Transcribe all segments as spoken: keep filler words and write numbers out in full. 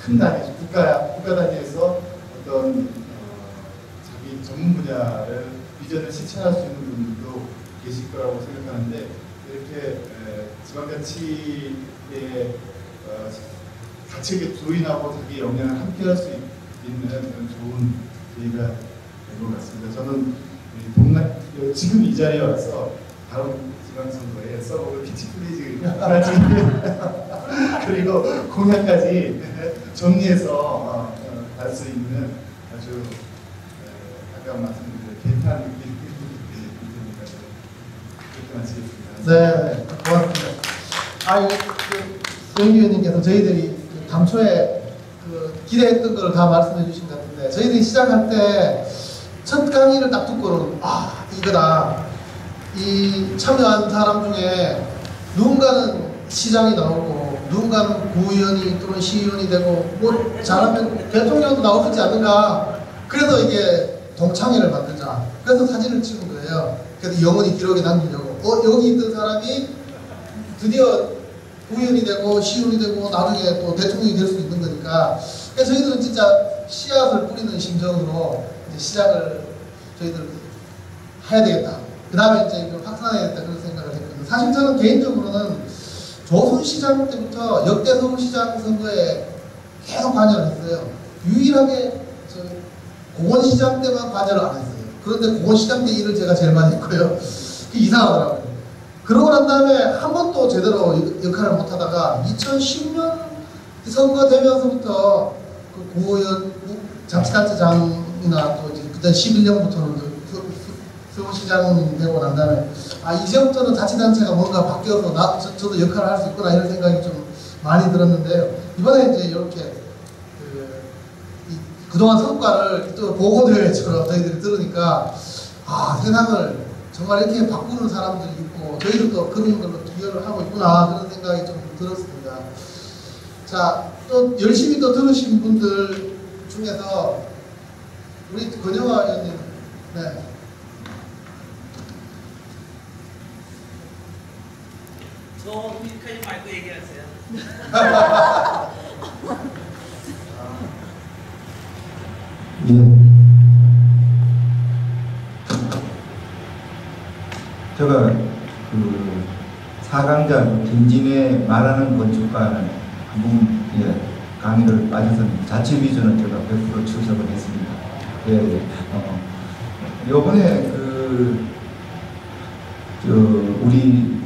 큰 단위, 국가, 국가 단위에서 어떤 어, 자기 전문 분야를 비전을 실천할 수 있는 분들도 계실 거라고 생각하는데 이렇게 에, 지방자치의 어, 가치에 조인하고 자기 역량을 함께 할 수 있는 그런 좋은 기회가 된 것 같습니다. 저는 동남, 지금 이 자리에 와서 다음 지방선거에 써먹을 피치플레이즈 그리고 공약까지 정리해서 갈 수 있는 아주 아까 말씀드린 개탄 느낌입니다. 그렇게 마치겠습니다. 네, 고맙습니다. 아, 그, 정 위원님께서 저희들이 당초에 그 기대했던 걸 다 말씀해 주신 것 같은데, 저희들이 시작할 때 첫 강의를 딱 듣고는 아, 이거다. 이 참여한 사람 중에 누군가는 시장이 나오고 누군가는 구의원이 또는 시의원이 되고 뭐 잘하면 대통령도 나오지 않는가. 그래서 이게 동창회를 만들자. 그래서 사진을 찍은 거예요. 그래서 영원히 기록에 남기려고. 어, 여기 있던 사람이 드디어 구의원이 되고 시의원이 되고 나중에 또 대통령이 될 수 있는 거니까. 그래서 저희들은 진짜 씨앗을 뿌리는 심정으로 이제 시작을 저희들 해야 되겠다. 그 다음에 이제 이걸 확산해야겠다 그런 생각을 했거든요. 사실 저는 개인적으로는 조순시장 때부터 역대 서울시장 선거에 계속 관여를 했어요. 유일하게 저 공원시장 때만 관여를 안 했어요. 그런데 공원시장 때 일을 제가 제일 많이 했고요. 이상하더라고요. 그러고 난 다음에 한 번도 제대로 역할을 못 하다가 이천십 년 선거 되면서부터 그 구의원, 자치단체장이나 또 이제 그때 십일 년부터는 서울시장이 되고 난 다음에 아 이제부터는 자치단체가 뭔가 바뀌어서 나, 저, 저도 역할을 할 수 있구나 이런 생각이 좀 많이 들었는데요. 이번에 이제 이렇게 그, 이, 그동안 성과를 또 보고대회처럼 저희들이 들으니까 아 세상을 정말 이렇게 바꾸는 사람들이 있고 저희들도 그런 걸로 기여를 하고 있구나 그런 생각이 좀 들었습니다. 자, 또 열심히 또 들으신 분들 중에서 우리 권영화 의원님, 네. 저 여기까지 말고 얘기하세요. 예. 제가 그 사강자 김진애 말하는 건축가는 한번 예, 강의를 빠져서 자체 비전을 제가 백 퍼센트 출석을 했습니다. 예, 예. 어, 요번에 그, 저, 우리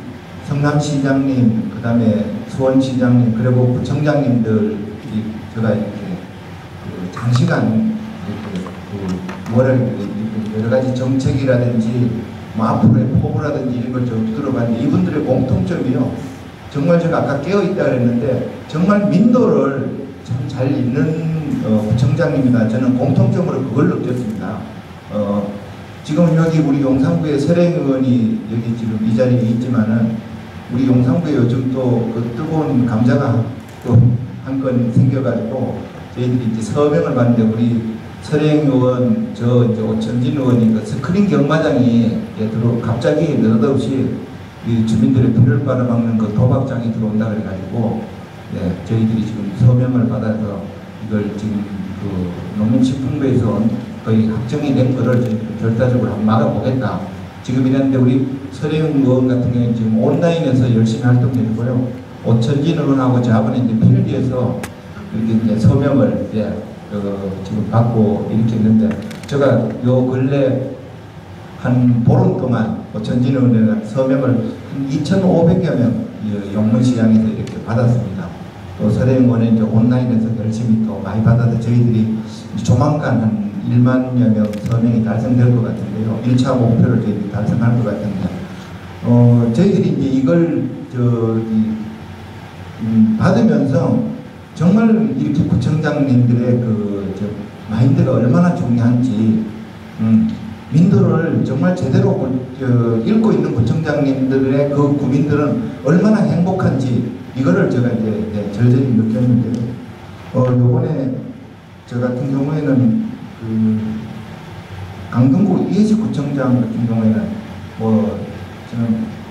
성남시장님, 그 다음에 수원시장님, 그리고 부청장님들이 제가 이렇게 그 장시간 이렇게 그 뭐라 여러 가지 정책이라든지 뭐 앞으로의 포부라든지 이런 걸 좀 들어봤는데 이분들의 공통점이요. 정말 제가 아까 깨어있다 그랬는데 정말 민도를 참 잘 읽는 어, 부청장님이다. 저는 공통점으로 그걸 느꼈습니다. 어, 지금 여기 우리 용산구의 서랭 의원이 여기 지금 이 자리에 있지만은 우리 용산구에 요즘 또 그 뜨거운 감자가 또 한 건 생겨가지고 저희들이 이제 서명을 받는데 우리 서랭 의원, 저 이제 오천진 의원이 그 스크린 경마장이 예, 들어 갑자기 느닷없이 이 주민들의 비를 빨아먹는 그 도박장이 들어온다 그래가지고 예, 저희들이 지금 서명을 받아서 이걸 지금 그 농림식품부에서 거의 확정이 된 거를 결과적으로 한번 막아보겠다. 지금 이랬는데 우리 서령 의원 같은 경우는 지금 온라인에서 열심히 활동해주고요. 오천진 의원하고 저하고는 이제 필드에서 이렇게 이제 서명을 예, 어, 지금 받고 이렇게 했는데 제가 요 근래 한 보름 동안 오천진 의원의 서명을 한 이천오백여 명 용문시장에서 이렇게 받았습니다. 또 서령원에 이제 온라인에서 열심히 또 많이 받아서 저희들이 조만간 한 일만여 명 서명이 달성될 것 같은데요. 일 차 목표를 저희들이 달성할 것 같은데, 어, 저희들이 이제 이걸, 저기, 음, 받으면서 정말 이렇게 구청장님들의 그, 저, 마인드가 얼마나 중요한지, 음, 민도를 정말 제대로 저, 읽고 있는 구청장님들의 그 구민들은 얼마나 행복한지, 이거를 제가 이제 네, 절절히 느꼈는데요. 어, 요번에 저 같은 경우에는 그 강동구 이해식 구청장 같은 경우에는 뭐 저는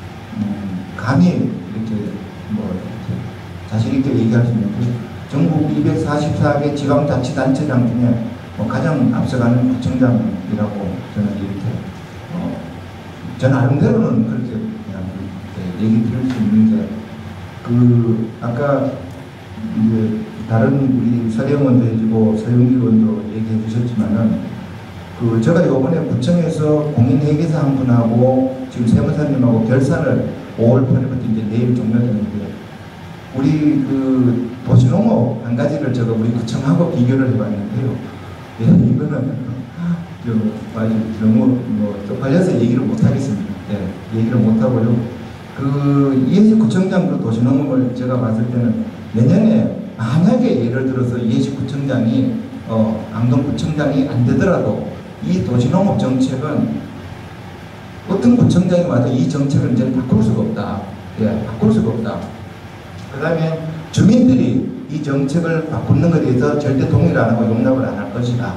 음, 감히 이렇게 뭐 이렇게 자신 있게 얘기할 수 있는 게 전국 이백사십사 개 지방자치단체장 중에 뭐 가장 앞서가는 구청장이라고 저는 이렇게 어, 저 나름대로는 그렇게 그냥 이렇게 얘기 드릴 수 있는 게, 그 아까 이제 다른 우리 서대원도 해주고 서영기 의원도 얘기해 주셨지만은, 그 제가 요번에 구청에서 공인회계사 한 분하고 지금 세무사님하고 결산을 오월 팔일부터 이제 내일 종료되는데, 우리 그 도시농업 한 가지를 제가 우리 구청하고 비교를 해봤는데요. 예, 이거는 좀 아주 너무 뭐 쪽팔려서 얘기를 못 하겠습니다. 예, 얘기를 못 하고요. 그 이해식 구청장도 도시농업을 제가 봤을 때는 내년에 만약에 예를 들어서 이해식 구청장이 어, 안동구청장이 안 되더라도 이 도시농업 정책은 어떤 구청장이 와도 이 정책을 이제 바꿀 수가 없다. 예, 바꿀 수가 없다. 그 다음에 주민들이 이 정책을 바꾸는 것에 대해서 절대 동의를 안 하고 용납을 안 할 것이다.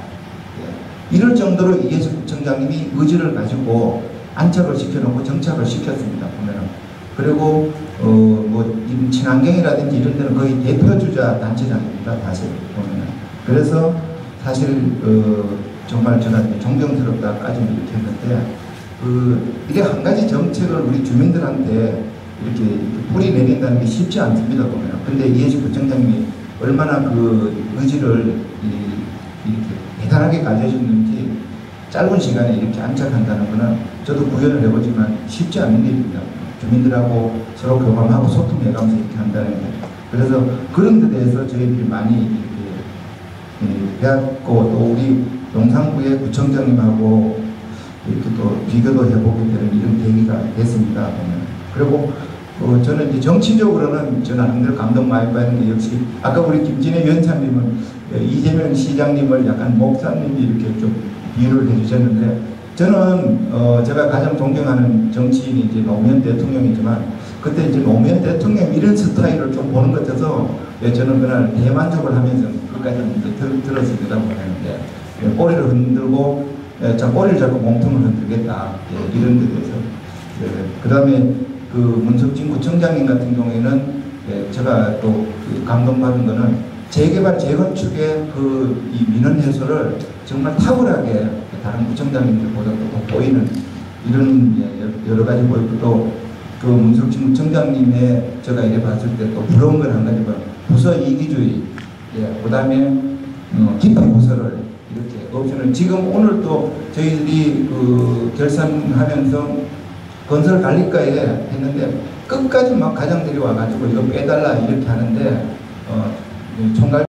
예. 이럴 정도로 이해식 구청장님이 의지를 가지고 안착을 시켜놓고 정착을 시켰습니다. 보면은. 그리고 어, 뭐 친환경이라든지 이런 데는 거의 대표주자 단체장입니다. 사실 보면은. 그래서 사실 어, 정말 제가 존경스럽다까지 이렇게 했는데, 그 이게 한 가지 정책을 우리 주민들한테 이렇게, 이렇게 뿌리 내린다는 게 쉽지 않습니다. 보면. 근데 이해식 구청장님이 얼마나 그 의지를 이, 이렇게 대단하게 가져주셨는지 짧은 시간에 이렇게 안착한다는 것은 저도 구현을 해보지만 쉽지 않은 일입니다. 주민들하고 서로 교감하고 소통해가면서 이렇게 한다는 게. 그래서 그런 데 대해서 저희들이 많이 이렇게 예, 배웠고, 또 우리 용산구의 구청장님하고 이렇게 또 비교도 해보게 되는 이런 계기가 됐습니다. 보면. 그리고 어, 저는 이제 정치적으로는 저는 나름대로 감동 많이 받는 게, 역시 아까 우리 김진애 위원장님은 이재명 시장님을 약간 목사님이 이렇게 좀 비유를 해주셨는데, 저는 어, 제가 가장 존경하는 정치인이 이제 노무현 대통령이지만, 그때 이제 노무현 대통령 이런 스타일을 좀 보는 것 같아서 예, 저는 그날 대만족을 하면서 그까지 이제 들, 들었습니다. 보는데 예, 꼬리를 흔들고 예, 자 꼬리를 잡고 몸통을 흔들겠다, 예, 이런 데 대해서. 예, 그 다음에 그 문석진 구청장님 같은 경우에는 예, 제가 또 그 감동받은 거는 재개발 재건축의 그 이 민원 해소를 정말 탁월하게 다른 구청장님들보다 또 돋보이는 이런 예, 여러 가지 보이고, 또 그 문석진 구청장님의 제가 이래 봤을 때 또 부러운 건 한 가지 봐. 부서 이기주의, 예, 그 다음에 어, 기피 부서를 이렇게 옵션을, 지금 오늘 또 저희들이 그 결산하면서 건설 관리과에 했는데 끝까지 막 가장들이 와가지고 이거 빼달라 이렇게 하는데 어, 총괄